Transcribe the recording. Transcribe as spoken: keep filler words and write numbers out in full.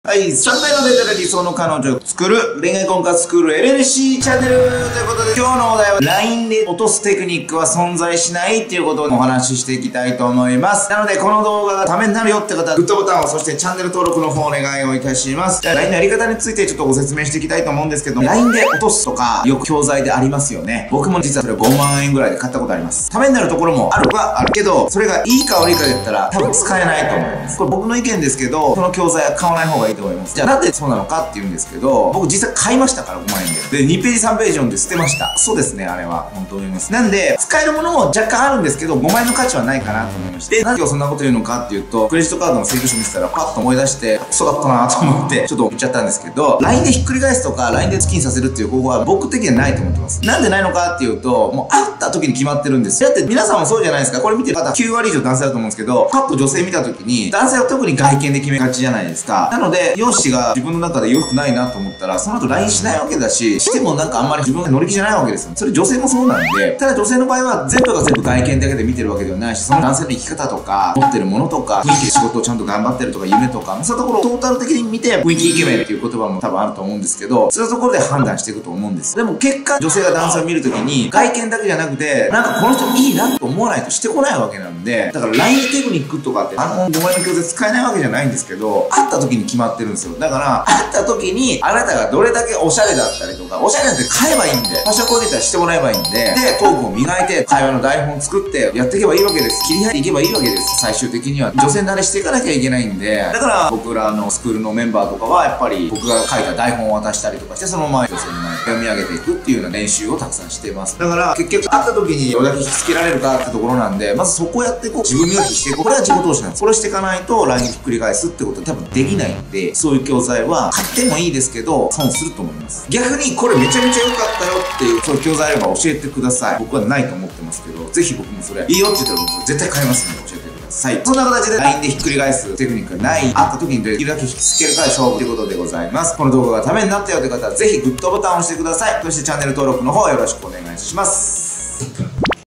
はい、さんたいのデータで理想の彼女を作る恋愛婚活スクール エルエルシー チャンネルということで、今日のお題は ライン で落とすテクニックは存在しないっていうことをお話ししていきたいと思います。なので、この動画がためになるよって方はグッドボタンを、そしてチャンネル登録の方お願いをいたします。じゃあ ライン のやり方についてちょっとご説明していきたいと思うんですけど、ライン で落とすとかよく教材でありますよね。僕も実はそれごまんえんぐらいで買ったことあります。ためになるところもあるはあるけど、それがいいか悪いかで言ったら多分使えないと思います。これ僕の意見ですけど、その教材は買わない方がいいと思います。じゃあなんでそうなのかって言うんですけど、僕実際買いましたからごまんえんで。で、にページさんページ読んで捨てました。そうですね、あれは。本当思います。なんで、使えるものも若干あるんですけど、ごまんえんの価値はないかなと思いまして。なんでそんなこと言うのかっていうと、クレジットカードの請求書見てたらパッと思い出して、クソだったなと思って、ちょっと言っちゃったんですけど、ライン でひっくり返すとか、ライン でチキンさせるっていう方法は僕的にはないと思ってます。なんでないのかっていうと、もう会った時に決まってるんです。だって皆さんもそうじゃないですか。これ見てる方きゅうわり以上男性だと思うんですけど、パッと女性見た時に、男性は特に外見で決めがちじゃないですか。なので、容姿が自分の中で良くないなと思ったら、その後 ライン しないわけだし、してもなんかあんまり自分が乗り気じゃないわけですよ。それ女性もそうなんで、ただ女性の場合は全部が全部外見だけで見てるわけではないし、その男性の生き方とか、持ってるものとか、雰囲気で仕事をちゃんと頑張ってるとか、夢とか、そういうところをトータル的に見て、雰囲気イケメンっていう言葉も多分あると思うんですけど、そういうところで判断していくと思うんです。でも結果、女性が男性を見るときに、外見だけじゃなくて、なんかこの人いいなと思わないとしてこないわけなんで、だから ライン テクニックとかって、あのごまんえんの教材使えないわけじゃないんですけど、会った時に決まってるんですよ。だから、会った時に、あなたがどれだけおしゃれだったりとか、おしゃれなんて買えばいいんで、ファッションコーディネーターしてもらえばいいんで、で、トークを磨いて、会話の台本作って、やっていけばいいわけです。切り開いていけばいいわけです。最終的には。女性慣れしていかなきゃいけないんで、だから僕らのスクールのメンバーとかは、やっぱり僕が書いた台本を渡したりとかして、そのまま女性の前に読み上げていくっていうような練習をたくさんしています。だから、結局会った時にどれだけ引きつけられるかってところなんで、まずそこをやっていこう。自分磨きしていこう。これは自己投資なんです。これしていかないと、ライン にひっくり返すってことは多分できないんで、そういう教材は買ってもいいですけど、損すると思います。逆に、これめちゃめちゃ良かったよっていう、そういう教材あれば教えてください。僕はないと思ってますけど、ぜひ僕もそれ、いいよって言ったら僕絶対買いますんで教えてください。そんな形で ライン でひっくり返すテクニックがない、会った時にできるだけ引きつけるかで勝負ということでございます。この動画がためになったよという方は、ぜひグッドボタンを押してください。そしてチャンネル登録の方よろしくお願いします。